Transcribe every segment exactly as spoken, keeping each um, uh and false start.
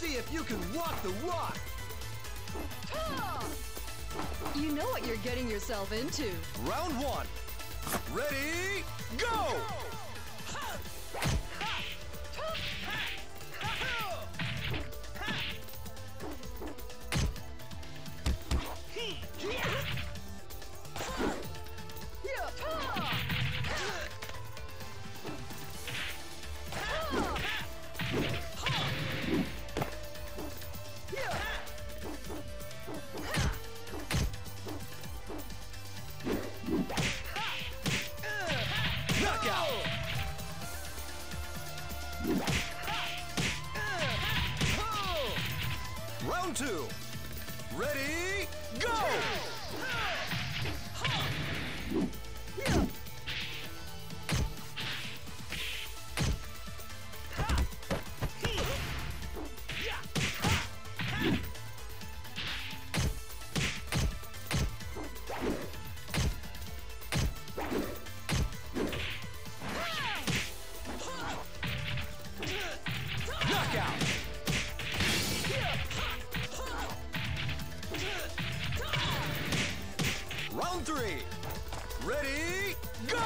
see if you can walk the walk. You know what you're getting yourself into. Round one. Ready, go! Knockout! Round two. Ready, go! Knockout! Round three. Ready, go!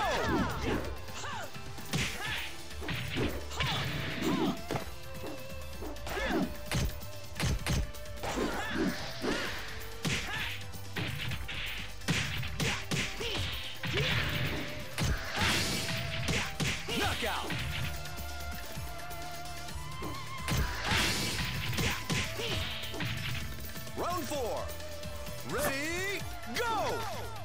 Knockout! Round four. Ready, go!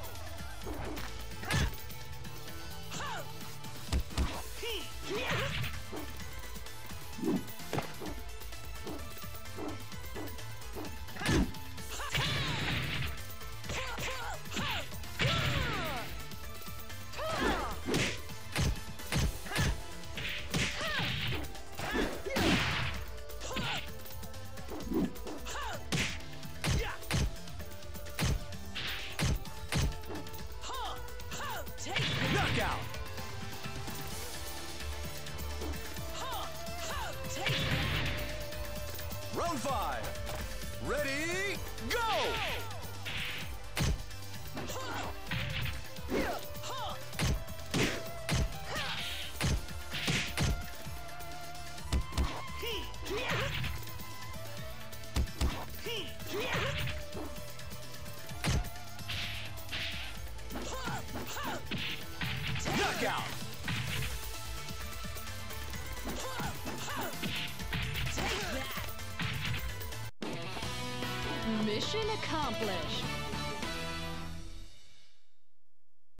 Knockout! Round five. Ready, go! Knockout! Mission accomplished.